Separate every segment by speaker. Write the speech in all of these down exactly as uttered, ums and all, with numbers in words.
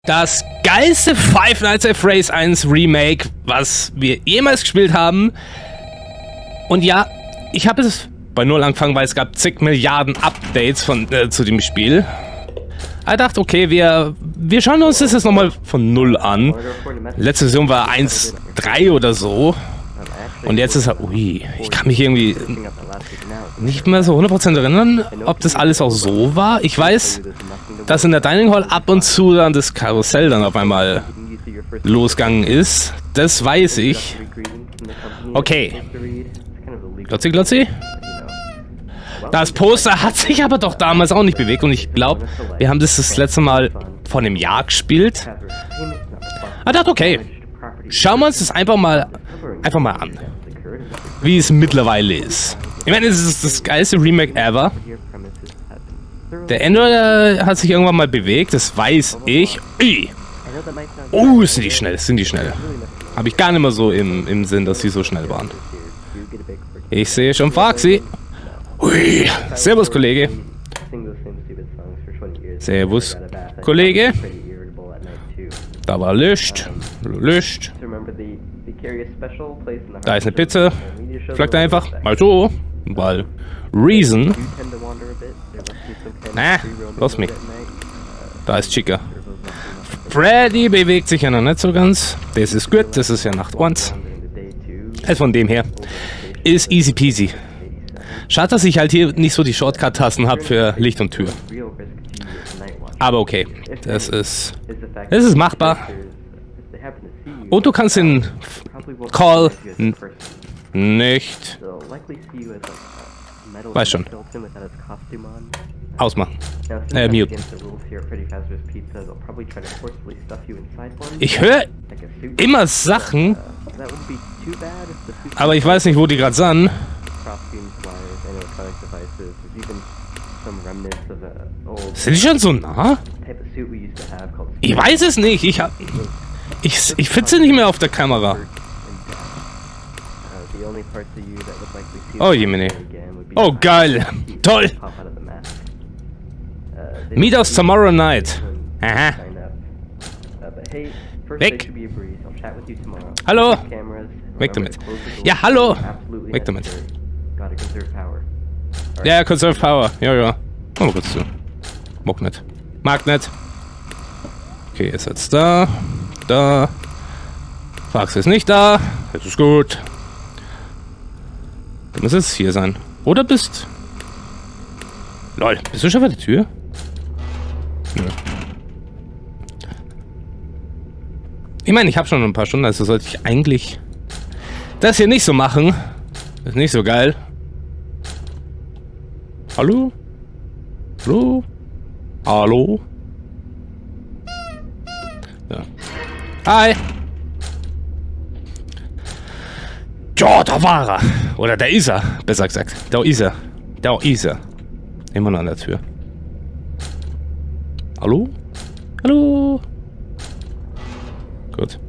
Speaker 1: Das geilste Five Nights at Freddy's eins Remake, was wir jemals gespielt haben. Und ja, ich habe es bei null angefangen, weil es gab zig Milliarden Updates von, äh, zu dem Spiel. Ich dachte, okay, wir, wir schauen uns das jetzt nochmal von null an. Letzte Version war eins Punkt drei oder so. Und jetzt ist er... Ui, ich kann mich irgendwie nicht mehr so hundert Prozent erinnern, ob das alles auch so war. Ich weiß, dass in der Dining Hall ab und zu dann das Karussell dann auf einmal losgegangen ist. Das weiß ich. Okay. Glotzi, Glotzi? Das Poster hat sich aber doch damals auch nicht bewegt und ich glaube, wir haben das das letzte Mal vor einem Jahr gespielt. Ich dachte, okay, schauen wir uns das einfach mal, einfach mal an, wie es mittlerweile ist. Ich meine, es ist das geilste Remake ever. Der Ender hat sich irgendwann mal bewegt, das weiß ich. Ui. Oh, sind die schnell, sind die schnell. Habe ich gar nicht mehr so im, im Sinn, dass sie so schnell waren. Ich sehe schon Faxi. Ui, servus, Kollege. Servus, Kollege. Da war Licht. Licht. Da ist eine Pizza. Vielleicht einfach mal so. Weil Reason. Na, los mich. Da ist Chica. Freddy bewegt sich ja noch nicht so ganz. Das ist gut, das ist ja Nacht eins. Also von dem her ist easy peasy. Schade, dass ich halt hier nicht so die Shortcut-Tasten habe für Licht und Tür. Aber okay, das ist, das ist machbar. Und du kannst den Call nicht... Weiß schon. Ausmachen. Äh, mute. Ich höre immer Sachen, aber ich weiß nicht, wo die gerade sind. Sind die schon so nah? Ich weiß es nicht. Ich hab... Ich, ich finde sie nicht mehr auf der Kamera. Oh, Jemine. Oh, geil. Toll. Meet us tomorrow night. Aha. Weg. Hallo. Weg damit. Ja, hallo. Weg damit. Ja, Conserve Power. Ja, ja. Mal kurz zu. Mock nicht. Mag nicht. Okay, ist jetzt da. Da. Fax ist nicht da. Das ist gut. Du musst jetzt hier sein. Oder bist... Lol, bist du schon bei der Tür? Nö. Ich meine, ich habe schon ein paar Stunden, also sollte ich eigentlich das hier nicht so machen. Das ist nicht so geil. Hallo? Hallo? Hallo? Ja. Hi! Ja, da war er. Oder da ist er, besser gesagt. Da ist er. Da ist er. Immer noch an der Tür. Hallo? Hallo? Gut.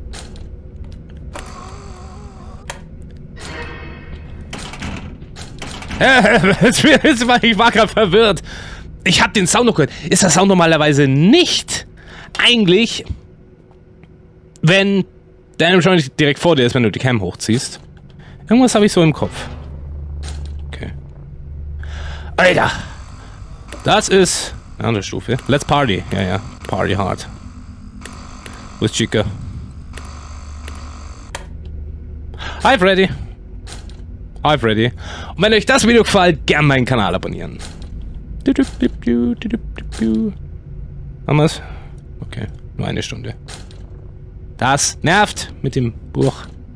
Speaker 1: Ich war gerade verwirrt. Ich habe den Sound noch gehört. Ist der Sound normalerweise nicht eigentlich, wenn der schon direkt vor dir ist, wenn du die Cam hochziehst? Irgendwas habe ich so im Kopf. Okay. Alter! Das ist eine andere Stufe. Let's party. Ja, ja. Party hard. Wo ist Chica? Hi Freddy. Hi Freddy. Und wenn euch das Video gefällt, gerne meinen Kanal abonnieren. Haben wir's? Okay, nur eine Stunde. Das nervt mit dem Buch.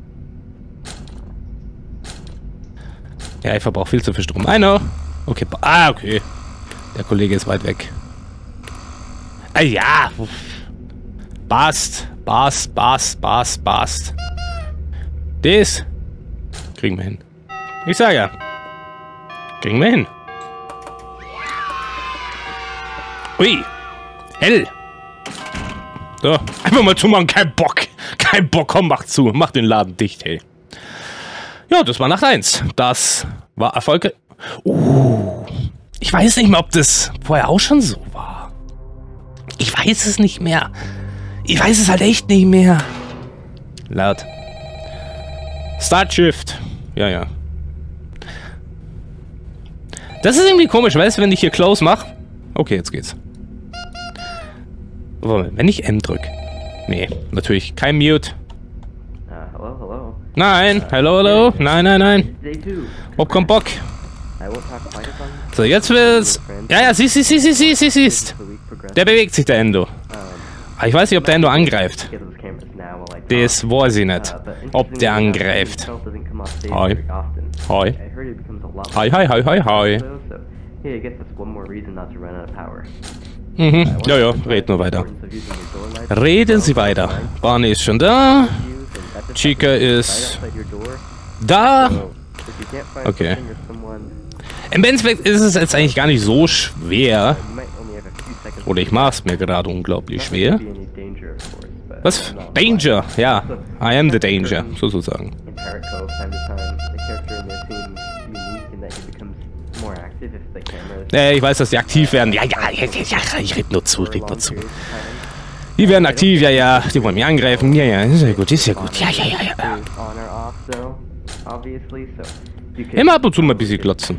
Speaker 1: Ja, ich verbrauche viel zu viel Strom. I know. Okay, ah, okay. Der Kollege ist weit weg. Ah ja. Passt. Passt, passt, passt, passt. Das kriegen wir hin. Ich sage ja. Kriegen wir hin. Ui. Hell. So, einfach mal zumachen. Kein Bock. Kein Bock. Komm, mach zu. Mach den Laden dicht, hey. Ja, das war Nacht eins. Das war erfolgreich. Uh, ich weiß nicht mehr, ob das vorher auch schon so war. Ich weiß es nicht mehr. Ich weiß es halt echt nicht mehr. Laut. Start Shift. Ja, ja. Das ist irgendwie komisch, weißt du, wenn ich hier Close mache. Okay, jetzt geht's. Wenn ich M drücke. Nee, natürlich kein Mute.
Speaker 2: Uh, hello, hello.
Speaker 1: Nein, uh, hello, hello. Nein, nein, nein. Ob kommt Bock. So, jetzt wird's. Ja, ja, siehst, siehst, siehst, siehst, siehst, siehst. Der bewegt sich, der Endo. Aber ich weiß nicht, ob der Endo angreift. Das weiß ich nicht. Ob der angreift. Hi. Hi. Hi, hi, hi, hi, hi. Mhm, ja, ja, red nur weiter. Reden Sie weiter. Barney ist schon da. Chica ist da. Okay. Im Endeffekt ist es jetzt eigentlich gar nicht so schwer. Oder ich mach's mir gerade unglaublich schwer. Was? Danger, ja. I am the danger, sozusagen. Äh, ich weiß, dass die aktiv werden. Ja, ja, ja, ja, ich red nur zu, red nur zu. Die werden aktiv, ja, ja. Die wollen mich angreifen. Ja, ja, ist ja gut, ist ja gut. Ja, ja, ja, ja. Immer ab und zu mal ein bisschen glotzen.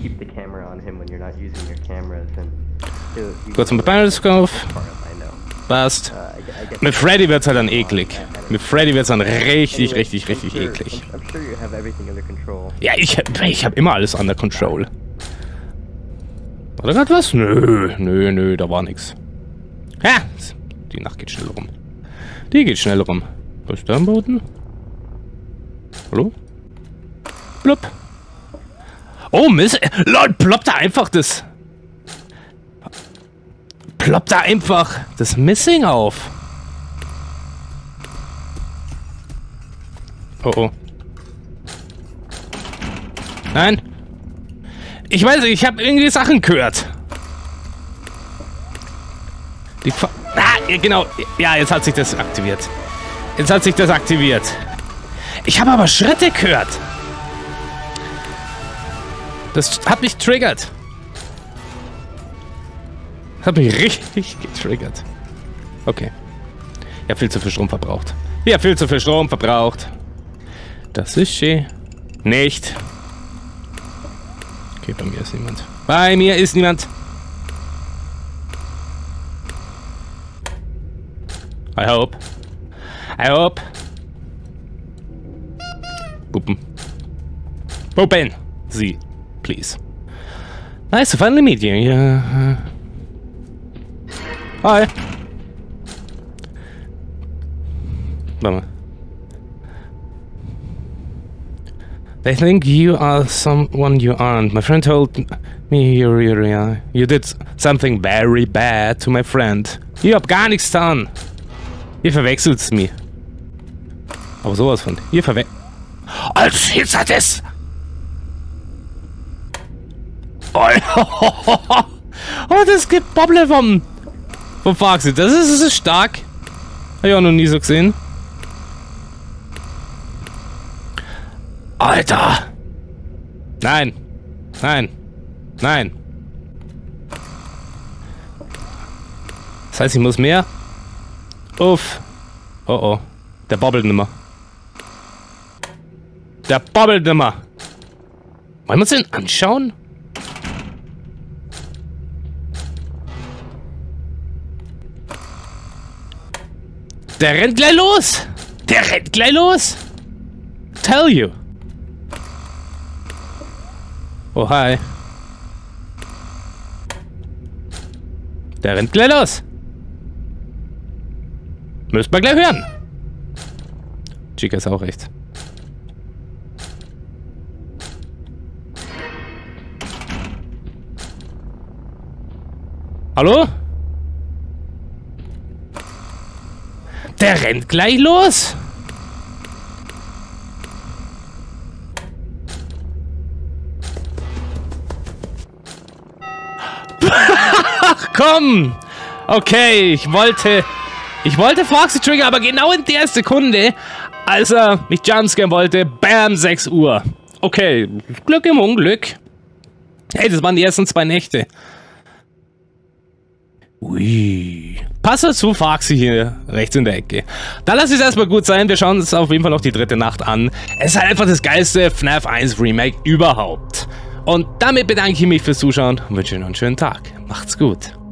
Speaker 1: Kurz mit Periscope. Passt. Mit Freddy wird's halt dann eklig. Mit Freddy wird's dann richtig, richtig, richtig eklig. Ja, ich, ich hab immer alles under control. War da grad was? Nö, nö, nö, da war nix. Ja, die Nacht geht schnell rum. Die geht schnell rum. Was ist da am Boden? Hallo? Blub. Oh, Mist. Lol, ploppt da einfach das... Ploppt da einfach das Missing auf. Oh, oh. Nein. Ich weiß nicht, ich habe irgendwie Sachen gehört. Die Fa ah, genau. Ja, jetzt hat sich das aktiviert. Jetzt hat sich das aktiviert. Ich habe aber Schritte gehört. Das hat mich triggert. Das hat mich richtig getriggert. Okay. Ich habe viel zu viel Strom verbraucht. Ich habe viel zu viel Strom verbraucht. Das ist schön. Nicht. Okay, bei mir ist niemand. Bei mir ist niemand. I hope. I hope. Puppen. Puppen. Sie. Please. Nice to finally meet you. Yeah. Hi. Warte mal. They think you are someone you aren't. My friend told me you, you, you did something very bad to my friend. Ich hab gar nichts getan. Ihr verwechselt's mir. Aber sowas von. Ihr verwechselt. Als jetzt hat es. Oh, das gibt Bobble vom. vom Faxi. Das ist, das ist stark. Hab ich auch noch nie so gesehen. Alter! Nein! Nein! Nein! Das heißt, ich muss mehr. Uff! Oh oh. Der bobbelt nimmer. Der bobbelt nimmer. Wollen wir uns den anschauen? Der rennt gleich los! Der rennt gleich los! Tell you! Oh, hi. Der rennt gleich los. Müsst man gleich hören. Chica ist auch recht. Hallo? Der rennt gleich los. Ach komm! Okay, ich wollte... Ich wollte Foxy Trigger, aber genau in der Sekunde, als er mich jumpscaren wollte, bam, sechs Uhr. Okay, Glück im Unglück. Hey, das waren die ersten zwei Nächte. Ui. Pass dazu, Faxi hier rechts in der Ecke. Dann lass es erstmal gut sein. Wir schauen uns auf jeden Fall noch die dritte Nacht an. Es ist halt einfach das geilste F NAF eins Remake überhaupt. Und damit bedanke ich mich fürs Zuschauen und wünsche Ihnen noch einen schönen Tag. Macht's gut.